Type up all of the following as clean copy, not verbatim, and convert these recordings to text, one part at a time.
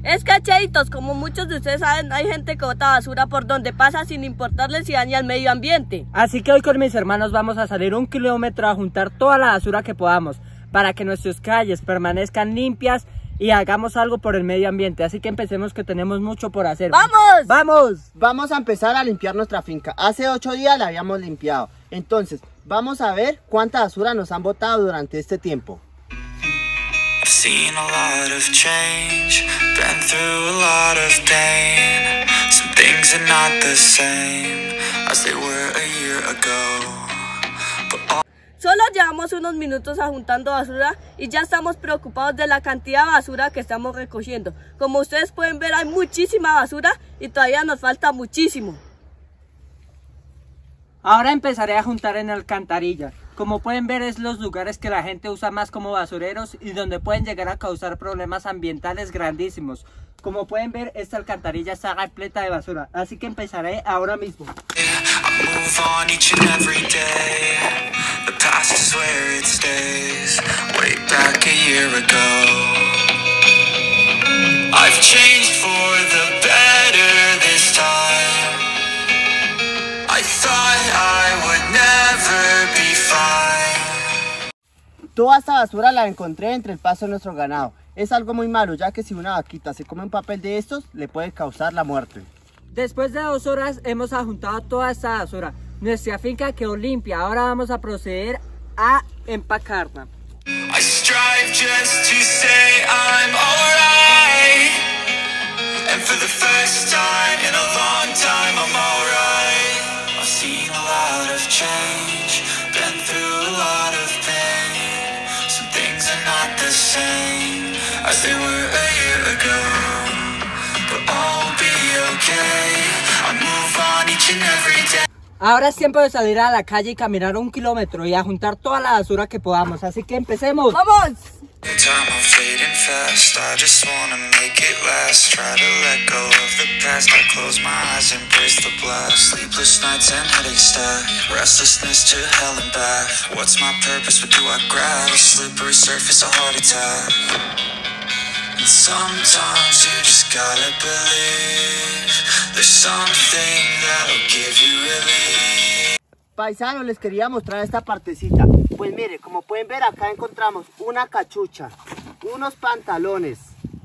Cachaditos, como muchos de ustedes saben, hay gente que bota basura por donde pasa sin importarles si daña el medio ambiente. Así que hoy con mis hermanos vamos a salir 1 kilómetro a juntar toda la basura que podamos para que nuestras calles permanezcan limpias y hagamos algo por el medio ambiente. Así que empecemos, que tenemos mucho por hacer. ¡Vamos! ¡Vamos! Vamos a empezar a limpiar nuestra finca. Hace 8 días la habíamos limpiado. Entonces, vamos a ver cuánta basura nos han botado durante este tiempo. I've seen a lot of change, been through a lot of pain. Some things are not the same as they were a year ago. Solo llevamos unos minutos juntando basura y ya estamos preocupados de la cantidad de basura que estamos recogiendo. Como ustedes pueden ver, hay muchísima basura y todavía nos falta muchísimo. Ahora empezaré a juntar en alcantarillas. Como pueden ver, es los lugares que la gente usa más como basureros y donde pueden llegar a causar problemas ambientales grandísimos. Como pueden ver, esta alcantarilla está repleta de basura, así que empezaré ahora mismo. Toda esta basura la encontré entre el paso de nuestro ganado. Es algo muy malo, ya que si una vaquita se come un papel de estos, le puede causar la muerte. Después de 2 horas hemos juntado toda esta basura. Nuestra finca quedó limpia. Ahora vamos a proceder a empacarla. I strive just to say I'm alright, and for the first time in a long time I'm alright. I've seen a lot of change, been through a lot of pain. Some things are not the same as they were a year ago, but I'll be okay. I move on each and every day. Ahora es tiempo de salir a la calle y caminar 1 kilómetro y a juntar toda la basura que podamos, así que empecemos. ¡Vamos! Time I'm fading fast, I just wanna make it last. Try to let go of the past, I close my eyes, embrace the blast. Sleepless nights and headaches stack, restlessness to hell and back. What's my purpose, what do I grab? A slippery surface, a heart attack. And sometimes you just gotta believe there's something that'll give you relief. Paisanos, les quería mostrar esta partecita. Pues mire, como pueden ver, acá encontramos una cachucha, unos pantalones,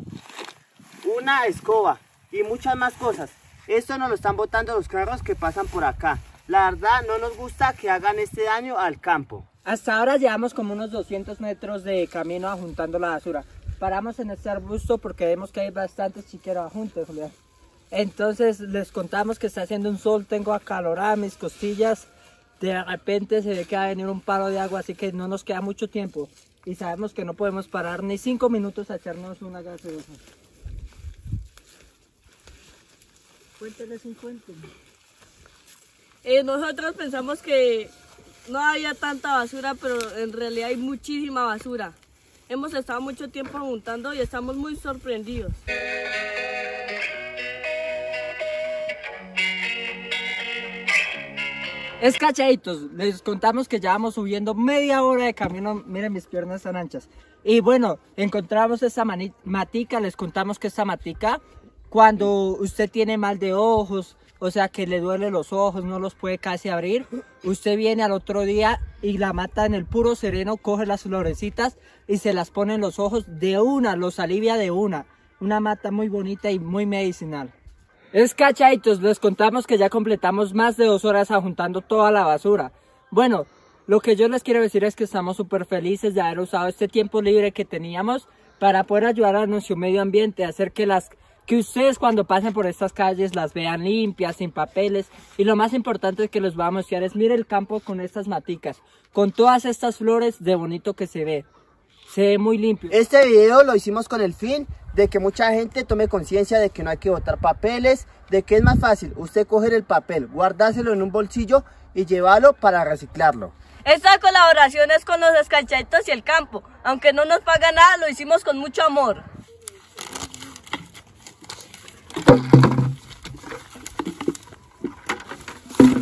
una escoba y muchas más cosas. Esto nos lo están botando los carros que pasan por acá. La verdad, no nos gusta que hagan este daño al campo. Hasta ahora llevamos como unos 200 metros de camino juntando la basura. Paramos en este arbusto porque vemos que hay bastantes chiqueros juntos, Julián. Entonces les contamos que está haciendo un sol, tengo acaloradas mis costillas. De repente se ve que va a venir un paro de agua, así que no nos queda mucho tiempo. Y sabemos que no podemos parar ni 5 minutos a echarnos una gaseosa. Cuénteles un cuento. Nosotros pensamos que no había tanta basura, pero en realidad hay muchísima basura. Hemos estado mucho tiempo juntando y estamos muy sorprendidos. Es cachaditos, les contamos que ya vamos subiendo media hora de camino. Miren, mis piernas están anchas. Y bueno, encontramos esta matica. Les contamos que esta matica, cuando usted tiene mal de ojos, o sea que le duele los ojos, no los puede casi abrir, usted viene al otro día y la mata en el puro sereno, coge las florecitas y se las pone en los ojos de una, los alivia de una. Una mata muy bonita y muy medicinal. Es cachaditos, les contamos que ya completamos más de 2 horas juntando toda la basura. Bueno, lo que yo les quiero decir es que estamos súper felices de haber usado este tiempo libre que teníamos para poder ayudar a nuestro medio ambiente, hacer que ustedes cuando pasen por estas calles las vean limpias, sin papeles. Y lo más importante que les voy a mostrar es, mire el campo con estas maticas, con todas estas flores de bonito que se ve. Se ve muy limpio. Este video lo hicimos con el fin de que mucha gente tome conciencia de que no hay que botar papeles, de que es más fácil usted coger el papel, guardárselo en un bolsillo y llevarlo para reciclarlo. Esta colaboración es con los Cachaditos y el campo. Aunque no nos paga nada, lo hicimos con mucho amor.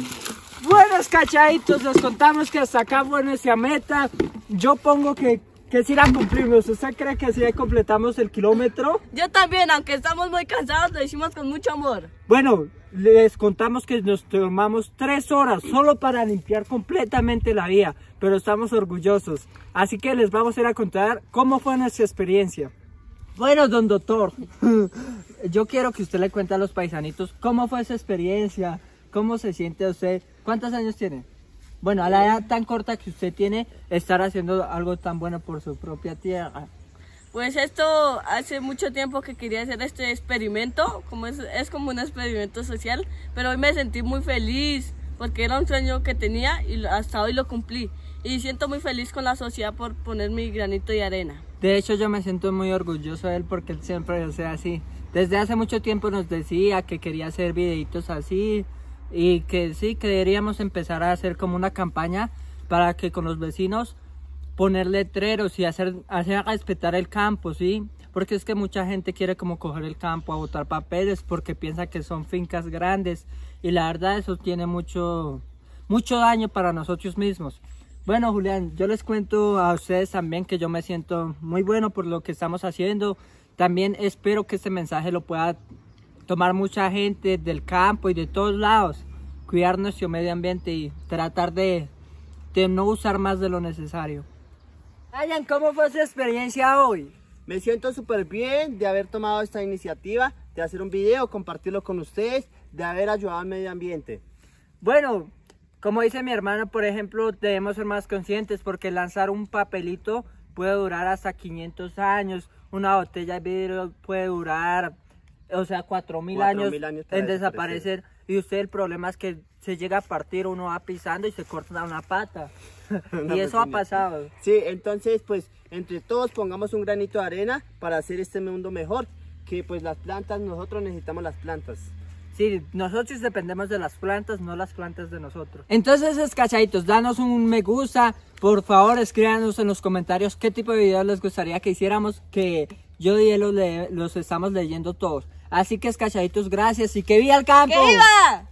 Buenos cachaditos, les contamos que hasta acá fue nuestra meta. Yo pongo que que sí la cumplimos. ¿Usted cree que sí completamos el kilómetro? Yo también, aunque estamos muy cansados, lo hicimos con mucho amor. Bueno, les contamos que nos tomamos 3 horas solo para limpiar completamente la vía, pero estamos orgullosos. Así que les vamos a ir a contar cómo fue nuestra experiencia. Bueno, don doctor, yo quiero que usted le cuente a los paisanitos cómo fue esa experiencia, cómo se siente usted, ¿cuántos años tiene? Bueno, a la edad tan corta que usted tiene, estar haciendo algo tan bueno por su propia tierra. Pues esto hace mucho tiempo que quería hacer este experimento, como es como un experimento social, pero hoy me sentí muy feliz porque era un sueño que tenía y hasta hoy lo cumplí. Y siento muy feliz con la sociedad por poner mi granito de arena. De hecho, yo me siento muy orgulloso de él porque él siempre lo sea así. Desde hace mucho tiempo nos decía que quería hacer videitos así y que sí, que deberíamos empezar a hacer como una campaña para que con los vecinos poner letreros y hacer respetar el campo, ¿sí? Porque es que mucha gente quiere como coger el campo a botar papeles porque piensa que son fincas grandes y la verdad eso tiene mucho daño para nosotros mismos. Bueno, Julián, yo les cuento a ustedes también que yo me siento muy bueno por lo que estamos haciendo. También espero que este mensaje lo pueda tomar mucha gente del campo y de todos lados. Cuidar nuestro medio ambiente y tratar de no usar más de lo necesario. Ryan, ¿cómo fue su experiencia hoy? Me siento súper bien de haber tomado esta iniciativa, de hacer un video, compartirlo con ustedes, de haber ayudado al medio ambiente. Bueno, como dice mi hermano, por ejemplo, debemos ser más conscientes porque lanzar un papelito puede durar hasta 500 años. Una botella de vidrio puede durar, o sea, 4.000 años en desaparecer. Y usted, el problema es que se llega a partir, uno va pisando y se corta una pata. Y eso ha pasado. Sí, entonces pues entre todos pongamos un granito de arena para hacer este mundo mejor. Que pues las plantas, nosotros necesitamos las plantas. Sí, nosotros dependemos de las plantas, no las plantas de nosotros. Entonces, escachaditos, danos un me gusta. Por favor, escríbanos en los comentarios qué tipo de videos les gustaría que hiciéramos, que yo y él los estamos leyendo todos. Así que, escachaditos, gracias y que viva el campo. ¡Que viva!